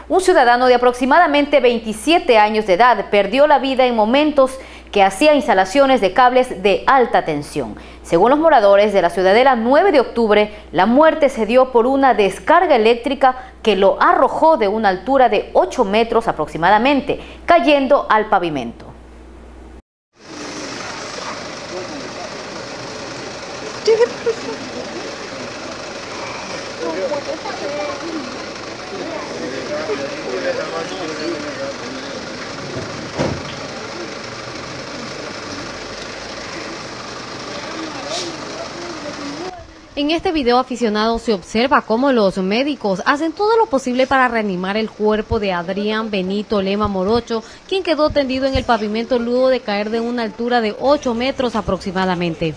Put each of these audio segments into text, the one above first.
Un ciudadano de aproximadamente 27 años de edad perdió la vida en momentos que hacía instalaciones de cables de alta tensión. Según los moradores de la ciudadela 9 de octubre, la muerte se dio por una descarga eléctrica que lo arrojó de una altura de 8 metros aproximadamente, cayendo al pavimento. En este video aficionado se observa cómo los médicos hacen todo lo posible para reanimar el cuerpo de Adrián Benito Lema Morocho, quien quedó tendido en el pavimento luego de caer de una altura de 8 metros aproximadamente.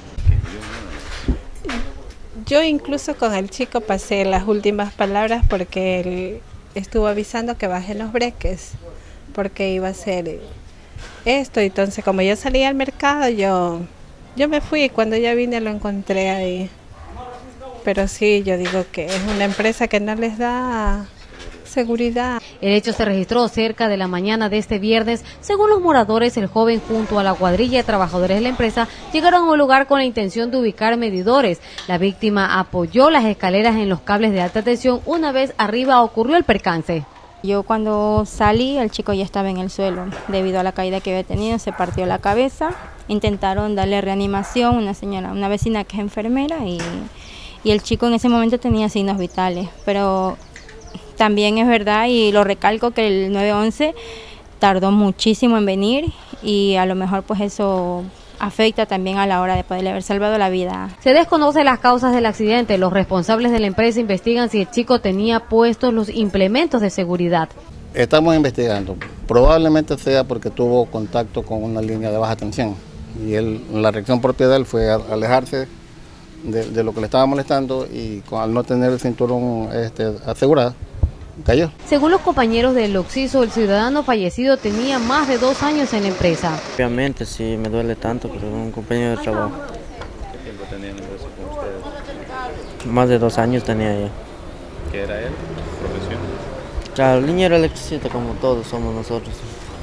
Yo incluso con el chico pasé las últimas palabras porque él estuvo avisando que baje los breques porque iba a hacer esto. Entonces como yo salí al mercado, yo me fui y cuando ya vine lo encontré ahí. Pero sí, yo digo que es una empresa que no les da seguridad. El hecho se registró cerca de la mañana de este viernes. Según los moradores, el joven junto a la cuadrilla de trabajadores de la empresa llegaron a un lugar con la intención de ubicar medidores. La víctima apoyó las escaleras en los cables de alta tensión. Una vez arriba ocurrió el percance. Yo cuando salí, el chico ya estaba en el suelo. Debido a la caída que había tenido, se partió la cabeza. Intentaron darle reanimación, una vecina que es enfermera y el chico en ese momento tenía signos vitales, pero también es verdad y lo recalco que el 911 tardó muchísimo en venir y a lo mejor pues eso afecta también a la hora de poderle haber salvado la vida. Se desconocen las causas del accidente. Los responsables de la empresa investigan si el chico tenía puestos los implementos de seguridad. Estamos investigando. Probablemente sea porque tuvo contacto con una línea de baja tensión y la reacción propia de él fue alejarse de lo que le estaba molestando y al no tener el cinturón asegurado, cayó. Según los compañeros del Oxiso, el ciudadano fallecido tenía más de 2 años en la empresa. Obviamente sí, me duele tanto, pero es un compañero de trabajo. ¿Qué tiempo tenía el negocio con ustedes? Más de 2 años tenía yo. ¿Qué era él? ¿Profesión? Claro, liniero electricista como todos somos nosotros.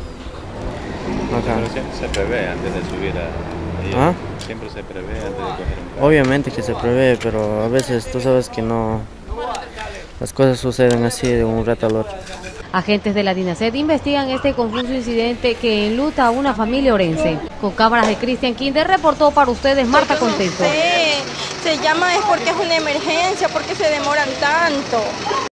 Acá. Pero se prevé antes de subir a... ¿Ah? Siempre se prevé antes de coger un carro. Obviamente que se prevé, pero a veces tú sabes que no, las cosas suceden así de un rato al otro. Agentes de la DINASED investigan este confuso incidente que enluta a una familia orense. Con cámaras de Cristian Kinder reportó para ustedes Marta Contento. Se llama es porque es una emergencia, porque se demoran tanto.